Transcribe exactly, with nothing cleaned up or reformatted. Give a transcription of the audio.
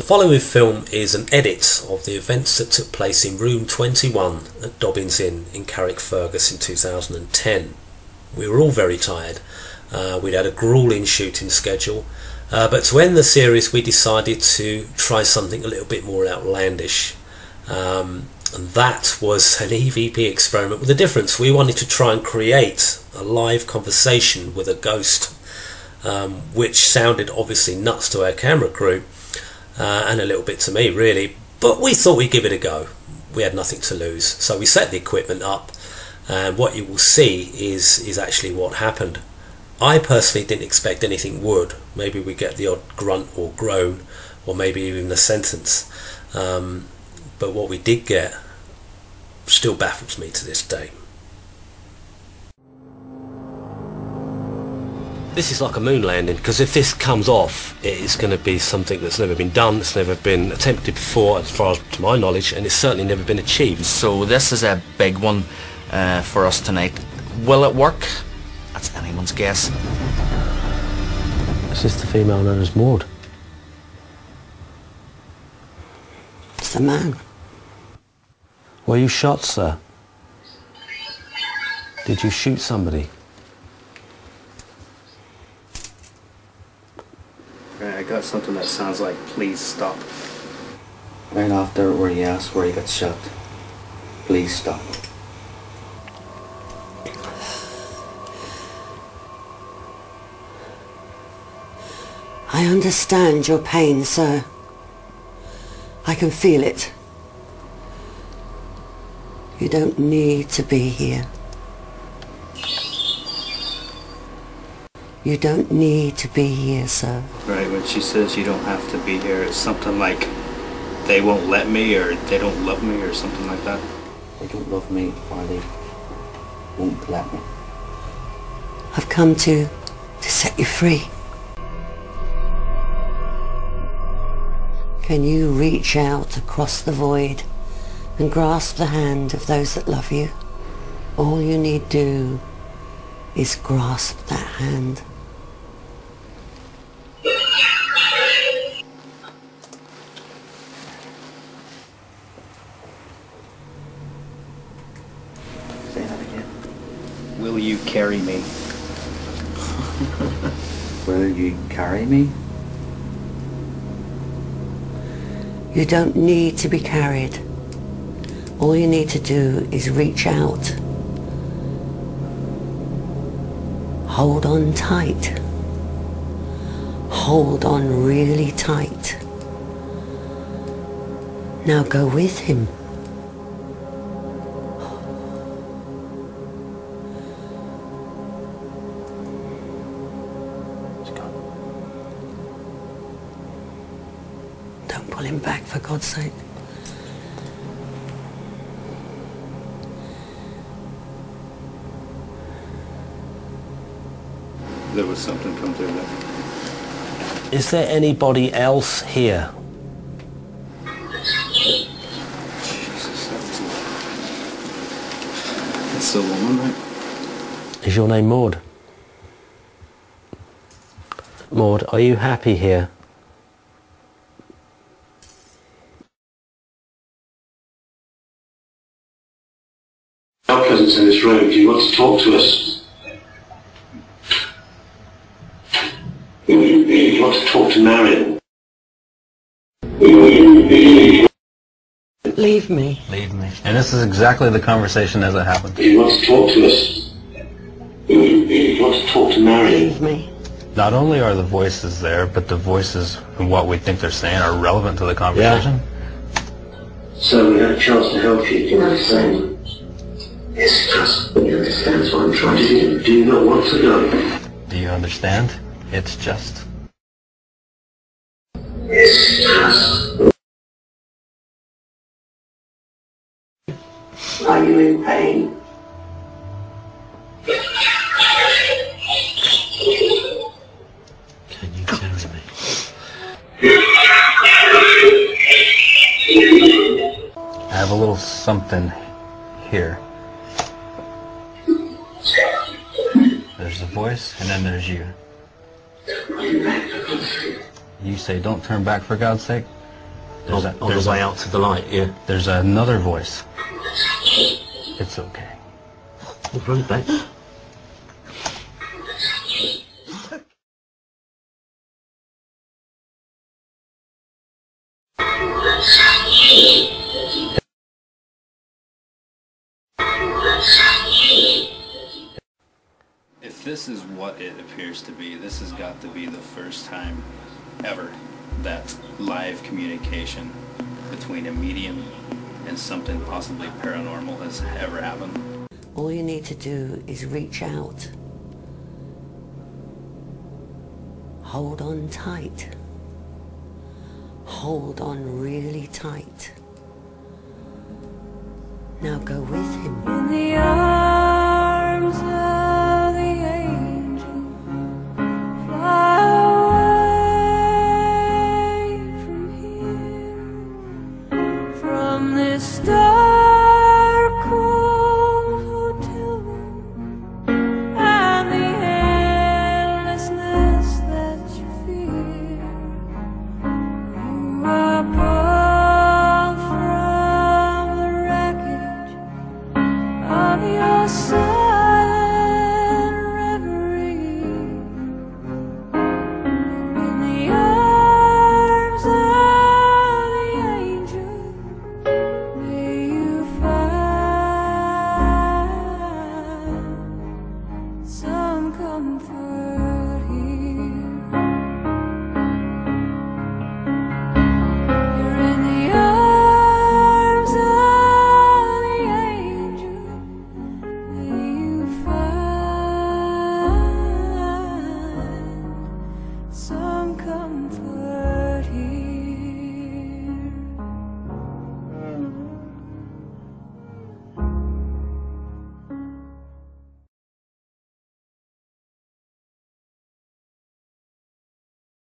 following film is an edit of the events that took place in room twenty-one at Dobbins Inn in Carrickfergus in two thousand ten. We were all very tired. Uh, we'd had a grueling shooting schedule, uh, but to end the series we decided to try something a little bit more outlandish. Um, and that was an E V P experiment with a difference. We wanted to try and create a live conversation with a ghost, um, which sounded obviously nuts to our camera crew. Uh, and a little bit to me really, but we thought we'd give it a go. We had nothing to lose, so we set the equipment up, and what you will see is is actually what happened. I personally didn't expect anything would. Maybe we get the odd grunt or groan, or maybe even a sentence, um, but what we did get still baffles me to this day. This is like a moon landing, because if this comes off, it's going to be something that's never been done, it's never been attempted before, as far as to my knowledge, and it's certainly never been achieved. So this is a big one uh, for us tonight. Will it work? That's anyone's guess. Is this the female known as Maud? It's the man. Were you shot, sir? Did you shoot somebody? I got something that sounds like "please stop." Right after where he asked where he got shot. Please stop. I understand your pain, sir. I can feel it. You don't need to be here. You don't need to be here, sir. Right, when she says you don't have to be here, it's something like they won't let me, or they don't love me, or something like that. They don't love me, or they won't let me. I've come to, to set you free. Can you reach out across the void and grasp the hand of those that love you? All you need do is grasp that hand. Say that again. Will you carry me? Will you carry me? You don't need to be carried. All you need to do is reach out. Hold on tight. Hold on really tight. Now go with him. Don't pull him back, for God's sake. There was something come through there. Is there anybody else here? Jesus, that was... That's the woman, right? Is your name Maud? Maud, are you happy here? Our presence in this room, do you want to talk to us? Do you want to talk to Marion? Leave me. Leave me. And this is exactly the conversation as it happened. Do you want to talk to us? Do you want to talk to Marion? Leave me. Not only are the voices there, but the voices and what we think they're saying are relevant to the conversation. Yeah. So we had a chance to help you. Do you understand? Yes, trust. You understand what I'm trying to do. Do you not want to go? Do you understand? It's just... Yes, trust. Are you in pain? Can you carry me? I have a little something here. There's the voice, and then there's you. You say, don't turn back for God's sake. There's on, a- on there's the way a- out to the light, yeah. There's another voice. It's okay. We'll run it back. If this is what it appears to be, this has got to be the first time ever that live communication between a medium and something possibly paranormal has ever happened. All you need to do is reach out. Hold on tight. Hold on really tight. Now go with him. In the arms of the angel, fly away from here, from this star.